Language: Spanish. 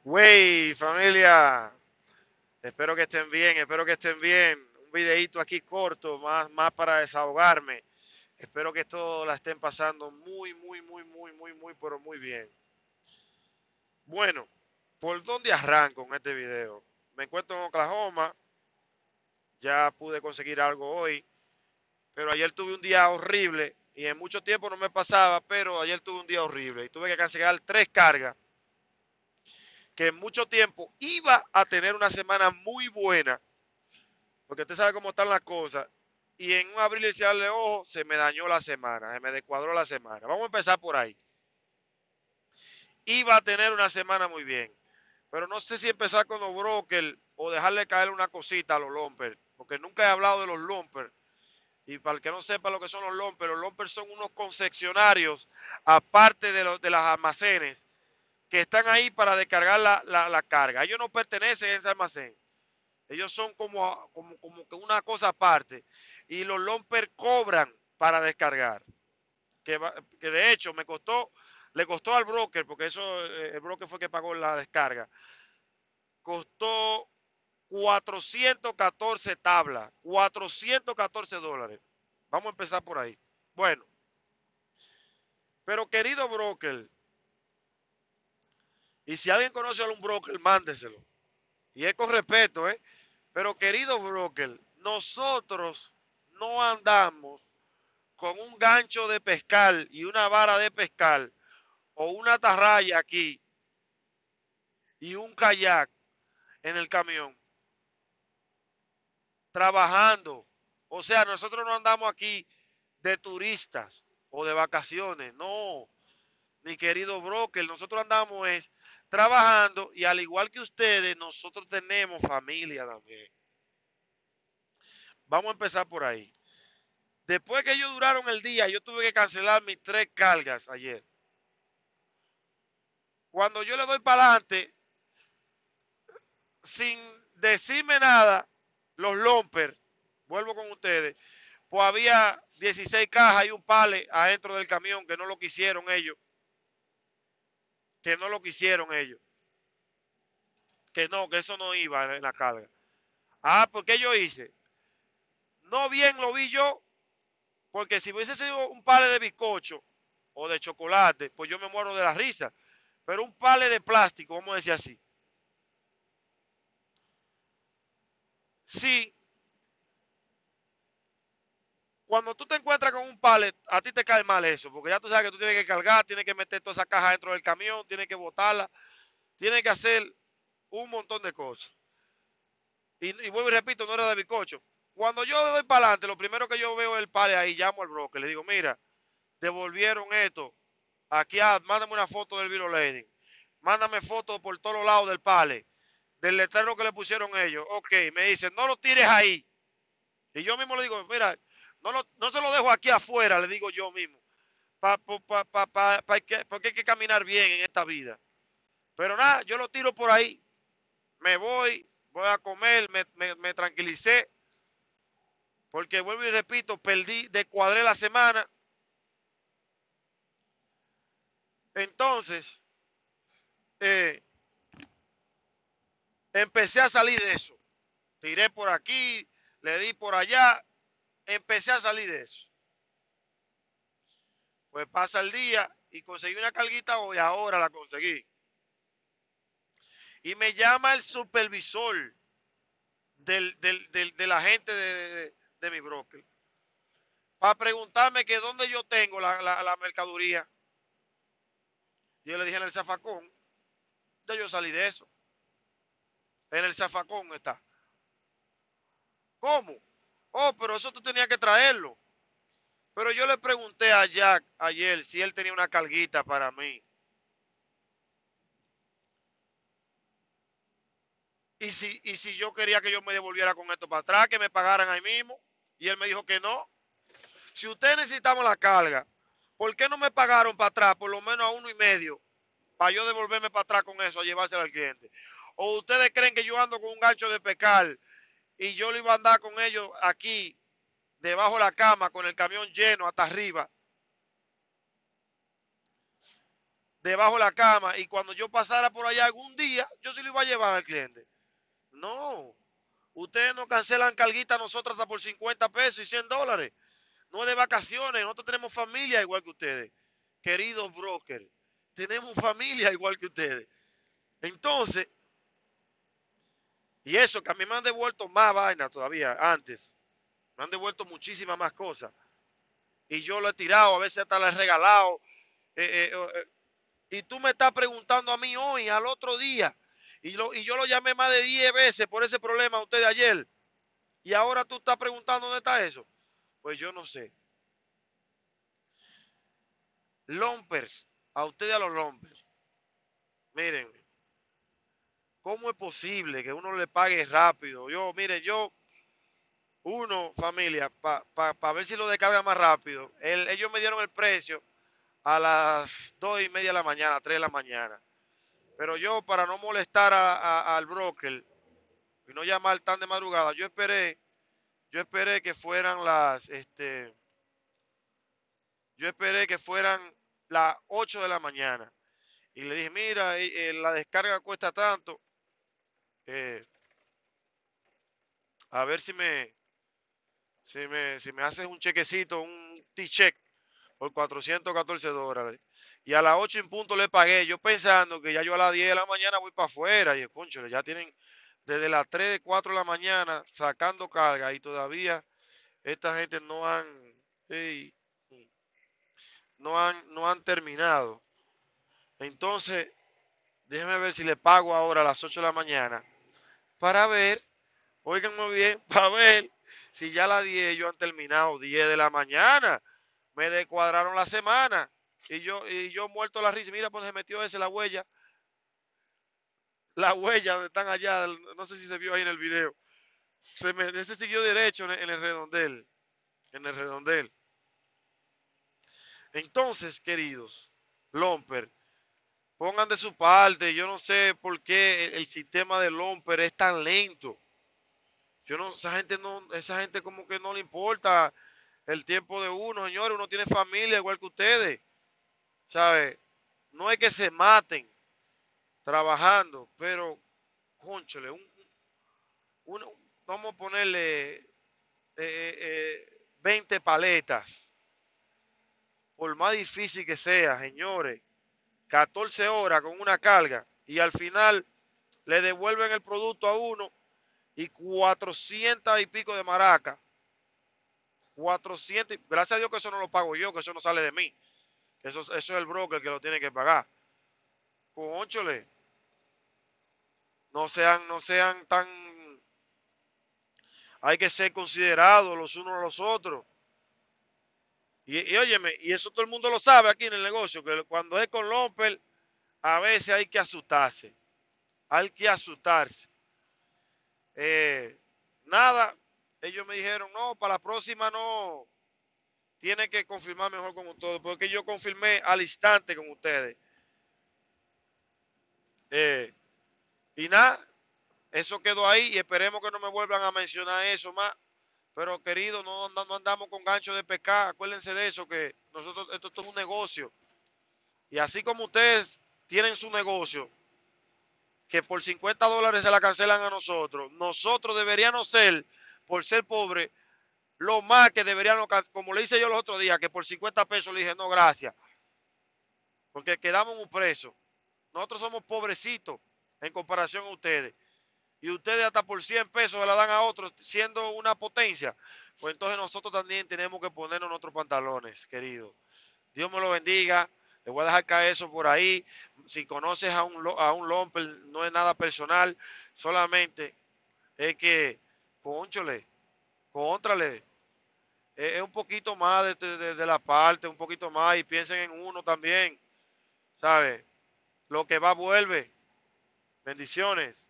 Wey, familia, espero que estén bien, espero que estén bien. Un videíto aquí corto, más para desahogarme. Espero que esto la estén pasando pero muy bien. Bueno, ¿por dónde arranco en este video? Me encuentro en Oklahoma, ya pude conseguir algo hoy, pero ayer tuve un día horrible y en mucho tiempo no me pasaba, pero ayer tuve un día horrible y tuve que cancelar 3 cargas que en mucho tiempo iba a tener una semana muy buena porque usted sabe cómo están las cosas. Y en un abrir y cerrar de ojos se me dañó la semana, se me descuadró la semana. Vamos a empezar por ahí. Iba a tener una semana muy bien, pero no sé si empezar con los brokers o dejarle caer una cosita a los lumpers, porque nunca he hablado de los lumpers. Y para el que no sepa lo que son los lumpers son unos concesionarios, aparte de los almacenes, que están ahí para descargar la carga. Ellos no pertenecen a ese almacén. Ellos son como que una cosa aparte. Y los Lomper cobran para descargar. Que de hecho le costó al broker, porque eso el broker fue que pagó la descarga. Costó 414 tablas, $414. Vamos a empezar por ahí. Bueno, pero querido broker, y si alguien conoce a un broker, mándeselo. Y es con respeto, ¿eh? Pero querido broker, nosotros no andamos con un gancho de pescar y una vara de pescar o una atarraya aquí y un kayak en el camión trabajando. O sea, nosotros no andamos aquí de turistas o de vacaciones, no, mi querido broker, nosotros andamos es trabajando y al igual que ustedes, nosotros tenemos familia también. Vamos a empezar por ahí. Después que ellos duraron el día, yo tuve que cancelar mis 3 cargas ayer. Cuando yo le doy para adelante, sin decirme nada, los Lomper, vuelvo con ustedes, pues había 16 cajas y un pale adentro del camión que no lo quisieron ellos, que no lo quisieron ellos, que no, que eso no iba en la carga. Ah, ¿por qué yo hice? No bien lo vi yo, porque si hubiese sido un pale de bizcocho o de chocolate, pues yo me muero de la risa. Pero un pale de plástico, vamos a decir así. Sí, cuando tú te encuentras con un pallet, a ti te cae mal eso, porque ya tú sabes que tú tienes que cargar, tienes que meter toda esa caja dentro del camión, tienes que botarla, tienes que hacer un montón de cosas. Y vuelvo y repito, no era de bizcocho. Cuando yo le doy para adelante, lo primero que yo veo es el pallet ahí, llamo al broker, le digo, mira, devolvieron esto, aquí mándame una foto del Viro Lady, mándame fotos por todos lados del pallet, del letrero que le pusieron ellos. Ok, me dicen, no lo tires ahí. Y yo mismo le digo, mira, no se lo dejo aquí afuera, le digo yo mismo. Porque hay que caminar bien en esta vida. Pero nada, yo lo tiro por ahí, me voy a comer, me tranquilicé, porque vuelvo y repito, descuadré la semana. Entonces, eh, empecé a salir de eso. Tiré por aquí, le di por allá, empecé a salir de eso. Pues pasa el día y conseguí una carguita hoy, ahora la conseguí. Y me llama el supervisor de la gente de mi broker para preguntarme que dónde yo tengo la mercadería. Y yo le dije en el zafacón, ya yo salí de eso. En el zafacón está. ¿Cómo? Oh, pero eso tú tenías que traerlo. Pero yo le pregunté a Jack ayer si él tenía una carguita para mí. Y si yo quería que yo me devolviera con esto para atrás, que me pagaran ahí mismo. Y él me dijo que no. Si ustedes necesitamos la carga, ¿por qué no me pagaron para atrás por lo menos a 1.5 para yo devolverme para atrás con eso, a llevárselo al cliente? ¿O ustedes creen que yo ando con un gancho de pescar y yo lo iba a andar con ellos aquí, debajo de la cama, con el camión lleno hasta arriba, debajo de la cama y cuando yo pasara por allá algún día, yo sí lo iba a llevar al cliente. No, ustedes nos cancelan carguita a nosotros hasta por 50 pesos y $100. No es de vacaciones, nosotros tenemos familia igual que ustedes. Queridos brokers, tenemos familia igual que ustedes. Entonces, y eso que a mí me han devuelto más vaina todavía antes. Me han devuelto muchísimas más cosas. Y yo lo he tirado, a veces hasta lo he regalado. Y tú me estás preguntando a mí hoy, al otro día. Y yo lo llamé más de 10 veces por ese problema a usted de ayer. Y ahora tú estás preguntando dónde está eso. Pues yo no sé. Lompers, a ustedes a los lompers. Miren, ¿cómo es posible que uno le pague rápido? Mire, familia, para ver si lo descarga más rápido. Ellos me dieron el precio a las 2:30 de la mañana, 3 de la mañana. Pero yo, para no molestar al broker y no llamar tan de madrugada, yo esperé que fueran yo esperé que fueran las 8 de la mañana. Y le dije, mira, la descarga cuesta tanto, eh, a ver si me haces un chequecito, un T-check por $414. Y a las 8 en punto le pagué, yo pensando que ya yo a las 10 de la mañana voy para afuera. Y concho, ya tienen desde las 3, 4 de la mañana sacando carga y todavía esta gente ey, no han terminado. Entonces, déjeme ver si le pago ahora a las 8 de la mañana para ver, oiganme bien, para ver si ya a las 10 ellos han terminado, 10 de la mañana. Me descuadraron la semana y yo muerto la risa. Mira, pues se metió ese la huella donde están allá, no sé si se vio ahí en el video. Ese siguió derecho en el redondel, en el redondel. Entonces, queridos, Lomper, pongan de su parte. Yo no sé por qué el sistema de Lomper es tan lento. Yo no, esa gente como que no le importa el tiempo de uno, señores. Uno tiene familia igual que ustedes, ¿sabe? No es que se maten trabajando, pero, cónchale, vamos a ponerle 20 paletas, por más difícil que sea, señores, 14 horas con una carga y al final le devuelven el producto a uno y 400 y pico de maraca. 400, gracias a Dios que eso no lo pago yo, que eso no sale de mí. Eso es el broker que lo tiene que pagar. Cónchole, no sean tan. Hay que ser considerados los unos a los otros. Y óyeme, y eso todo el mundo lo sabe aquí en el negocio, que cuando es con Lomper, a veces hay que asustarse. Hay que asustarse. Nada, ellos me dijeron, no, para la próxima no, tiene que confirmar mejor con ustedes, porque yo confirmé al instante con ustedes. Y nada, eso quedó ahí y esperemos que no me vuelvan a mencionar eso más. Pero querido, no andamos con gancho de pescar. Acuérdense de eso, que nosotros, esto es un negocio. Y así como ustedes tienen su negocio, que por $50 se la cancelan a nosotros deberíamos ser, por ser pobres, lo más que deberíamos, como le hice yo los otros días, que por 50 pesos le dije, no, gracias, porque quedamos un preso. Nosotros somos pobrecitos en comparación a ustedes. Y ustedes hasta por 100 pesos se la dan a otros, siendo una potencia. Pues entonces nosotros también tenemos que ponernos nuestros pantalones, querido. Dios me lo bendiga. Le voy a dejar caer eso por ahí. Si conoces a un Lomper, no es nada personal. Solamente es que, conchole, contrale. Es un poquito más de la parte, un poquito más. Y piensen en uno también. ¿Sabe? Lo que va vuelve. Bendiciones.